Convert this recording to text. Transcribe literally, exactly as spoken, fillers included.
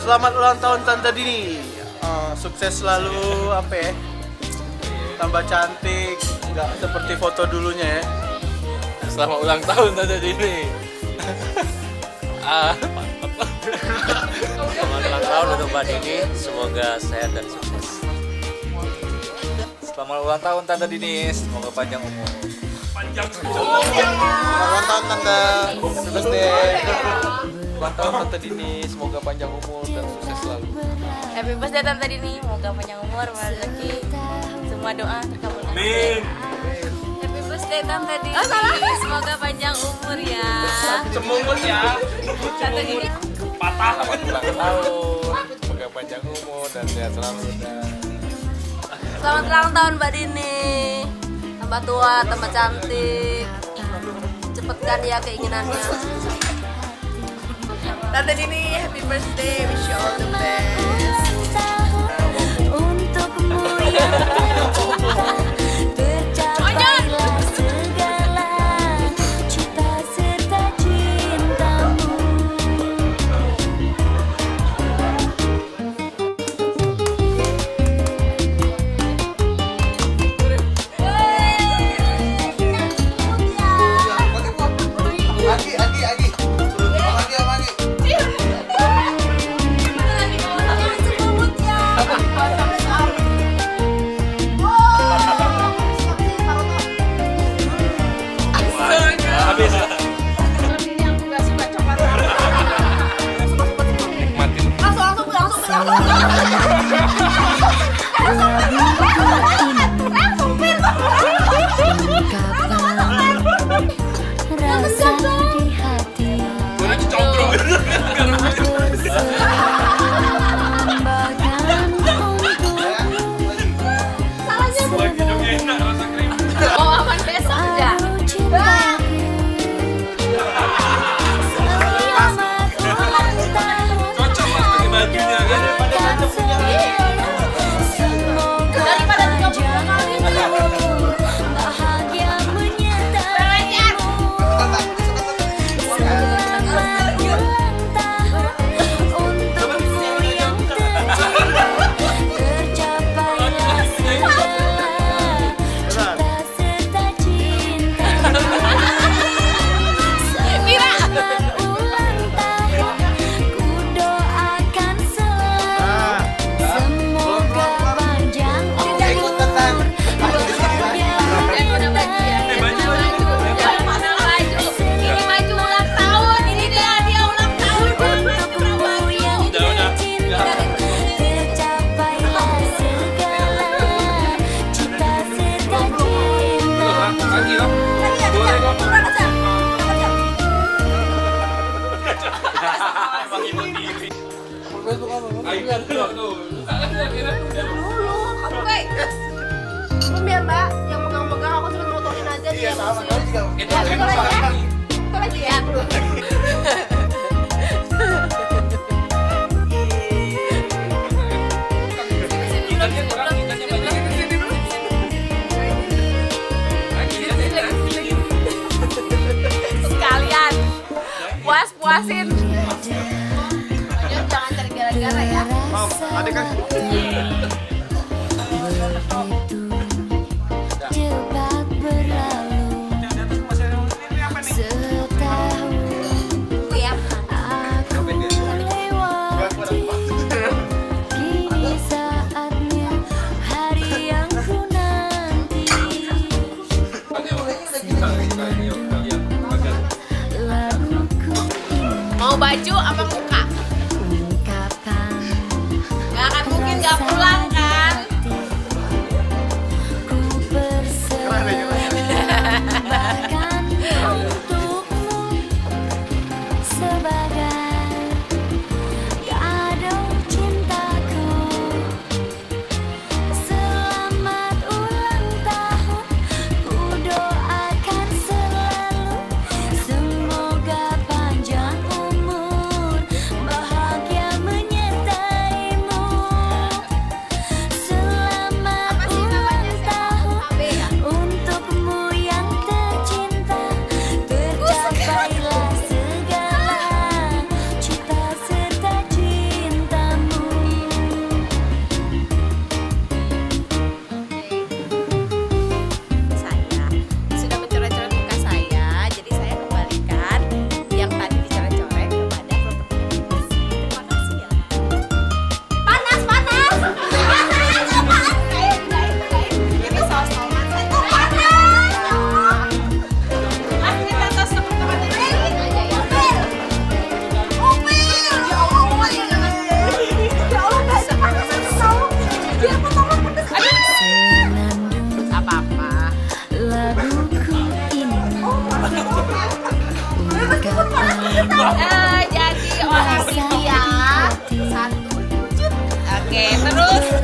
Selamat ulang tahun Tante Dini. Uh, sukses selalu, apa ya? Tambah cantik, nggak seperti foto dulunya ya. Selamat ulang tahun Tante Dini. Ah, Selamat ulang tahun untuk Mbak Dini, semoga sehat dan sukses. selamat ulang tahun Tante Dini, semoga panjang umur. Selamat ulang tahun Tante. Happy birthday. Ulang tahun Tante Dini, semoga panjang umur dan sukses selalu. Happy birthday Tante Dini, semoga panjang umur, rezeki, semua doa terkabul. Amin. Happy birthday Tante Dini, oh, salah. Semoga panjang umur ya. Semungut ya. Tante Dini Patah. Selamat ulang tahun, semoga panjang umur dan sehat selalu. Dan... Selamat ulang tahun Mbak Dini. Tambah tua, tambah cantik. Cepetkan ya keinginannya. Tante Dini, happy birthday, wish you all the best. Untukmu yang tercapailah segala cita serta cintamu. Agi, Agi, Agi. Agi, Agi. Habis. Rasa di hati Oh, aman besok ya. Belum ya Mbak, yang pegang-pegang aku cuma motorin aja dia. Iya, sama kali juga. Ya, itu lagi ya. Itu lagi ya. Sekalian puas-puasin. Jangan cari gara-gara ya. Mau, ada kan? Cepat berlalu setahun Ya. aku lewati. Kini saatnya hari yang ku nanti. Laguku Mau baju apa muka? ungkapkan Gak akan mungkin gak pulang kan? ku persembahkan untukmu sebagai kado cintaku. Selamat ulang tahun, ku doakan selalu semoga panjang umur Eh, jadi orang India satu cut. Oke, terus